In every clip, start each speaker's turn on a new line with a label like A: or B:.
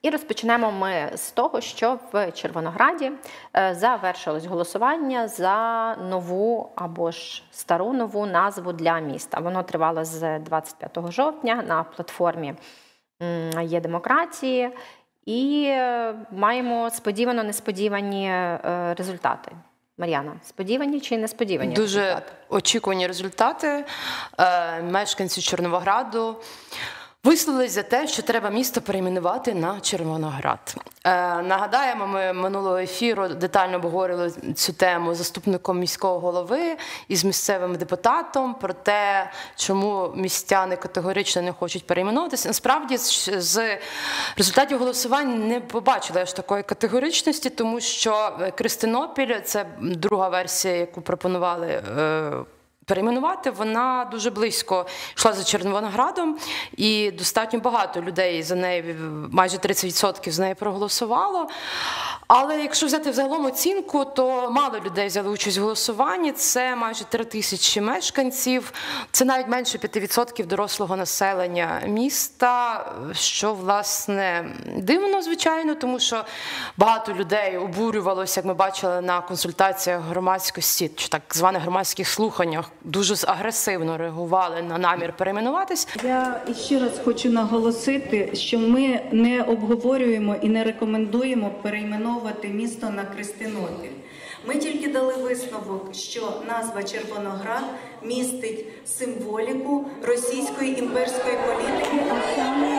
A: І розпочнемо ми з того, що в Червонограді завершилось голосування за нову або ж стару нову назву для міста. Воно тривало з 25 жовтня на платформі «Є демократії». І маємо сподівано-несподівані результати. Мар'яна, сподівані чи несподівані результати?
B: Дуже очікувані результати. Мешканці Червонограду висловились за те, що треба місто перейменувати на Червоноград. Нагадаємо, ми минулого ефіру детально обговорили цю тему з заступником міського голови і з місцевим депутатом про те, чому містяни категорично не хочуть перейменуватися. Насправді, з результатів голосувань не побачили аж такої категоричності, тому що Кристинопіль, це друга версія, яку пропонували перейменувати, вона дуже близько йшла за Червоноградом, і достатньо багато людей за неї, майже 30% з неї проголосувало. Але якщо взяти взагалом оцінку, то мало людей взяли участь в голосуванні, це майже 3000 мешканців, це навіть менше 5% дорослого населення міста, що, власне, дивно, звичайно, тому що багато людей обурювалося, як ми бачили на консультаціях громадськості, чи так званих громадських слуханнях, дуже агресивно реагували на намір перейменуватись.
C: Я ще раз хочу наголосити, що ми не обговорюємо і не рекомендуємо перейменовувати місто на Кристинопіль. Ми тільки дали висновок, що назва Червоноград містить символіку російської імперської політики, а саме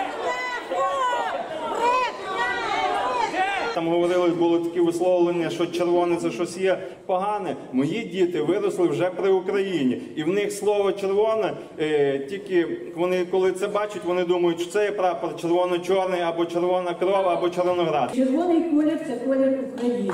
D: там говорили, було такі висловлення, що червоне це щось є погане. Мої діти виросли вже при Україні. І в них слово червоне, тільки вони, коли це бачать, вони думають, що це є прапор червоно-чорний, або червона кров, або Червоноград.
E: Червоний колір – це колір України.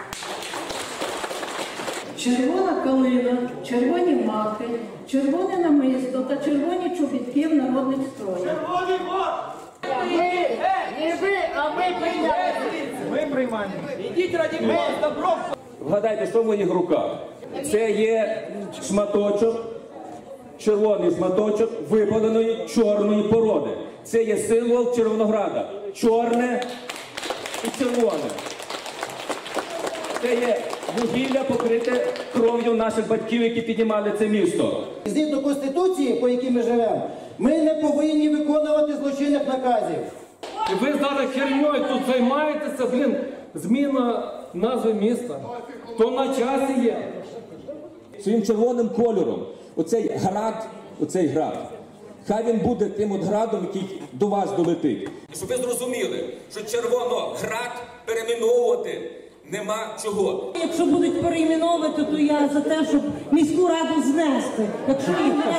E: Червона калина, червоні маки, червоне намисто та червоні чобітки в народних строях.
F: Червоний мак! Не ви, а ми прийняли. Ми приймаємо. Ідіть раді Бога, добро.
G: Вгадайте, що в моїх руках? Це є шматочок, червоний шматочок випаленої чорної породи. Це є символ Червонограда. Чорне і червоне. Це є вугілля, покрите кров'ю наших батьків, які піднімали це місто.
H: Згідно Конституції, по якій ми живемо, ми не повинні виконувати злочинних наказів.
I: І ви зараз херньою тут займаєтеся, зміна назви міста. То на часі є.
G: Своїм червоним кольором оцей град, хай він буде тим от градом, який до вас долетить.
J: Щоб ви зрозуміли, що Червоноград перейменовувати нема чого.
E: Якщо будуть перейменовувати, то я за те, щоб міську раду знести. Якщо їх не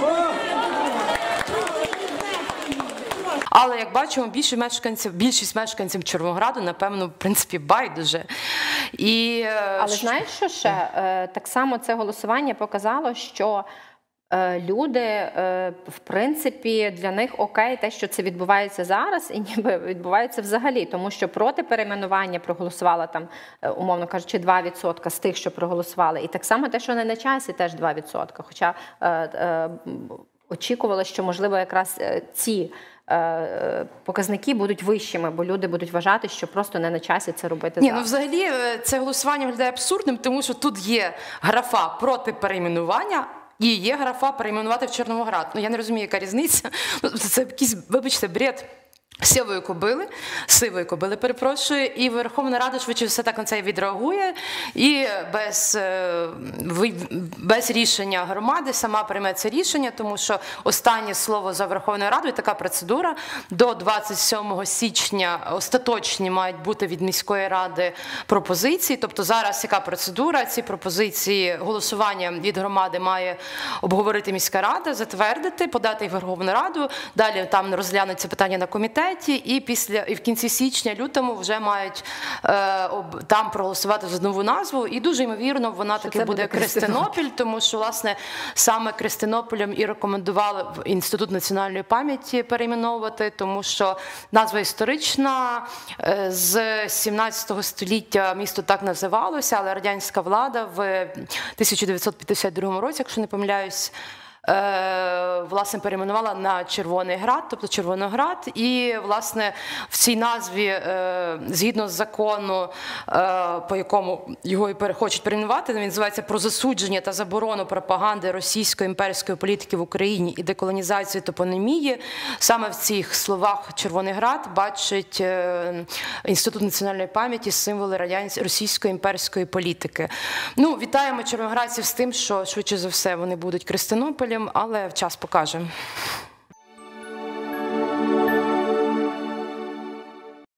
B: Але, як бачимо, більшість мешканців Червонограду, напевно, в принципі, байдуже.
A: Але знаєш, що ще? Так само це голосування показало, що люди, в принципі, для них окей те, що це відбувається зараз, і ніби відбувається взагалі. Тому що проти перейменування проголосувало там, умовно кажучи, 2% з тих, що проголосували. І так само те, що не на часі, теж 2%. Хоча очікували, що, можливо, якраз ці показники будуть вищими, бо люди будуть вважати, що просто не на часі це робити зараз.
B: Ні, взагалі це голосування виглядає абсурдним, тому що тут є графа проти перейменування і є графа перейменувати в Червоноград. Я не розумію, яка різниця. Це якийсь, вибачте, бред сивої кобили, перепрошую, і Верховна Рада швидше все так на це відреагує, і без рішення громади сама прийме це рішення, тому що останнє слово за Верховною Радою, така процедура, до 27 січня остаточні мають бути від міської ради пропозиції, тобто зараз яка процедура, ці пропозиції, голосування від громади має обговорити міська рада, затвердити, подати їх в Верховну Раду, далі там розглянуться питання на комітеті, і в кінці січня-лютому вже мають там проголосувати за нову назву. І дуже ймовірно, вона таки буде Кристинопіль, тому що, власне, саме Кристинополем і рекомендували в Інститут національної пам'яті перейменовувати, тому що назва історична, з 17 століття місто так називалося, але радянська влада в 1952 році, якщо не помиляюсь, власне, перейменувала на Червоний Град, тобто Червоноград. І, власне, в цій назві, згідно з закону, по якому його і хочуть перейменувати, він називається «Про засудження та заборону пропаганди російської імперської політики в Україні і деколонізацію топонімії». Саме в цих словах Червоний Град бачить Інститут національної пам'яті символи російської імперської політики. Ну, вітаємо червоноградців з тим, що швидше за все вони будуть Крестинополем, але час покаже.